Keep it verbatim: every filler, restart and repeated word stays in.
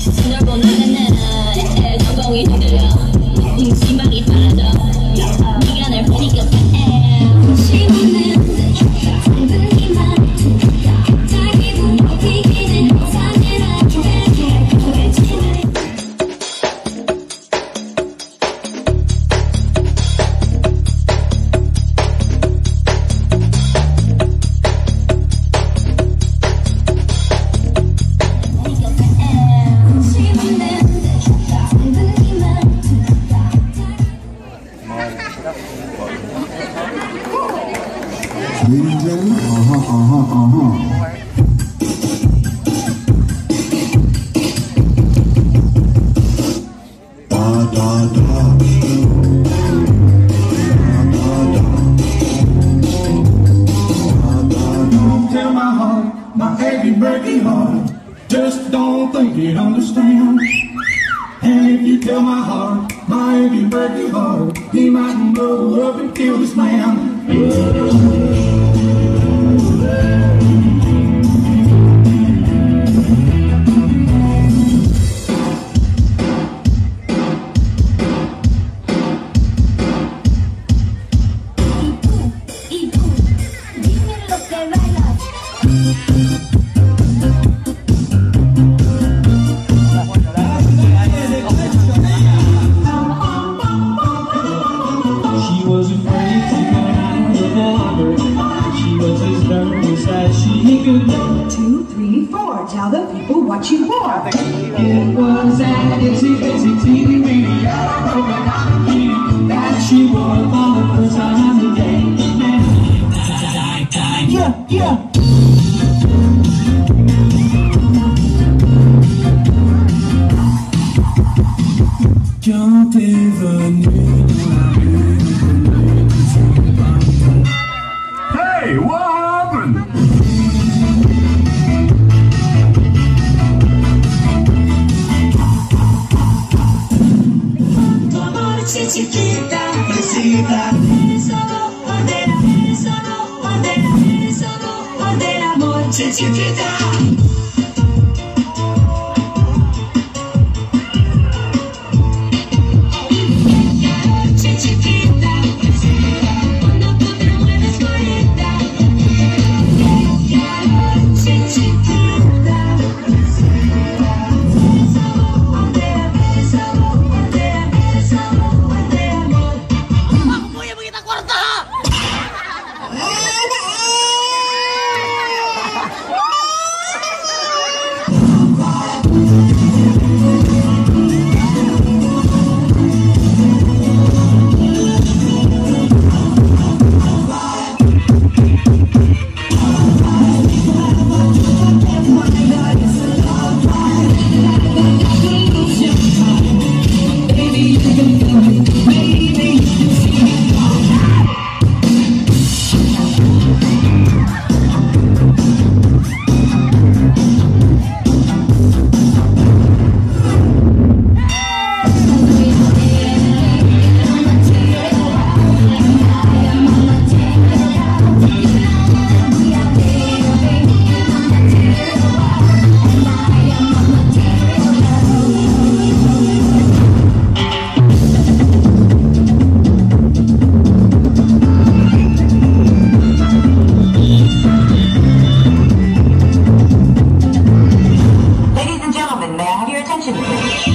Ladies and gentlemen, uh-huh, uh-huh, uh-huh. Da, da, da. Don't tell my heart, my achy, breaky heart, just don't think it understands. And if you tell my heart, my achy, breaky heart, he might blow up and kill this man. Two, three, four. Tell the people what you wore. It was an itsy bitsy teeny weeny yellow bikini that she wore for the first time today. Yeah, yeah. Jump in the new. Hey, what happened? Chiquita, besita, solo bandera, solo bandera, solo bandera, amor, chiquita. May I have your attention, please?